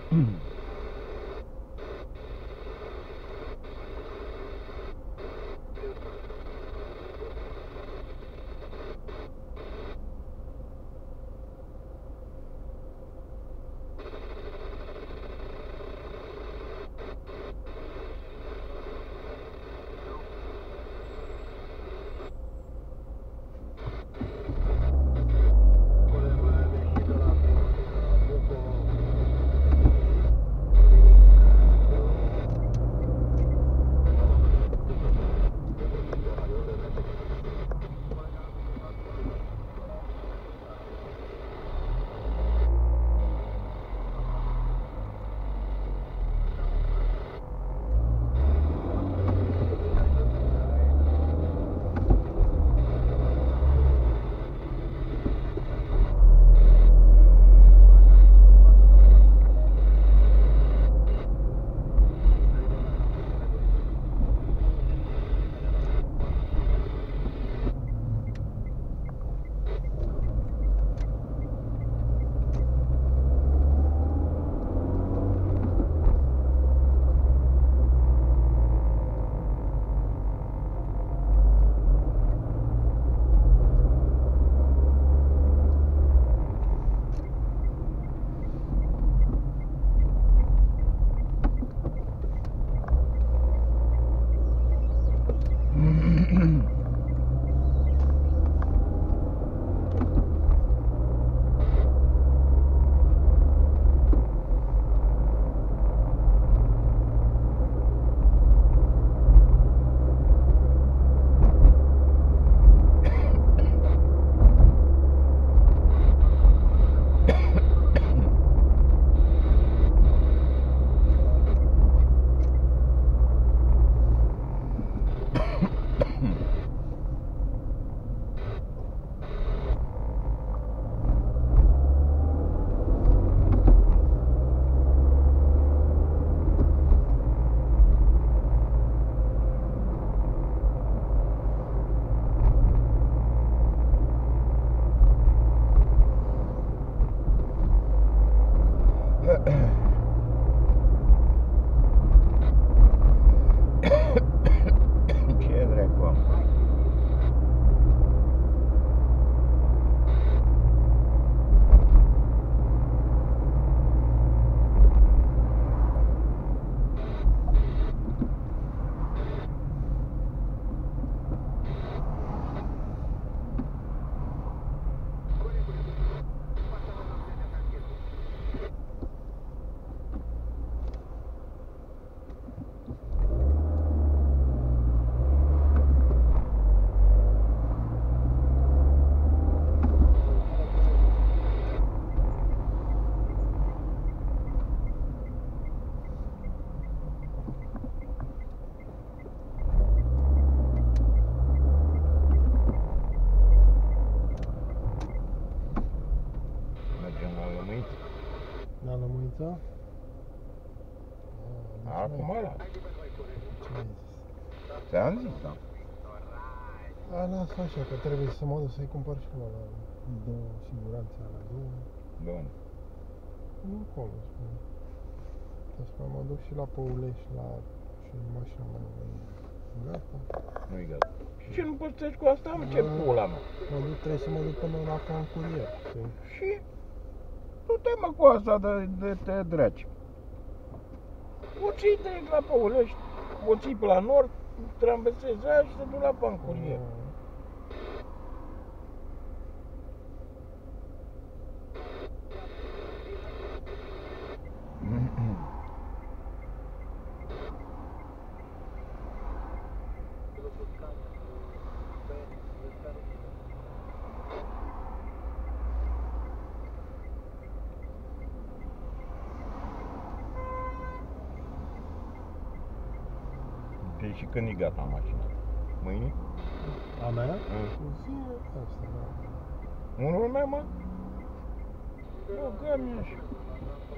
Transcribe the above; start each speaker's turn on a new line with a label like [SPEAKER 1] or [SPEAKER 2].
[SPEAKER 1] Ce dracu am?
[SPEAKER 2] La Lămâița?
[SPEAKER 1] Acum ăla.
[SPEAKER 2] Ce mai zis?
[SPEAKER 1] Ți-am zis, da.
[SPEAKER 2] A, lasă așa, că trebuie să mă duc să-i cumpăr și mă la două siguranțe, la două.
[SPEAKER 1] Bun.
[SPEAKER 2] Nu acolo, spune. Să mă duc și la Păulești, la... și mașina mea nu gata.
[SPEAKER 1] Nu-i gata. Și ce nu poți treci cu asta? Am ce pula mea.
[SPEAKER 2] Trebuie să mă duc până la Francurier.
[SPEAKER 1] Și tu te mă cu asta de te draci. O ții direct la Păulești, o ții pe la nord, traversezi aia și te duci la Pancurier. Deci și când e gata mașina? Mâine?
[SPEAKER 2] A mea?
[SPEAKER 1] Zi
[SPEAKER 2] asta, da.
[SPEAKER 1] Unul meu, mă? Nu, că mi-e așa.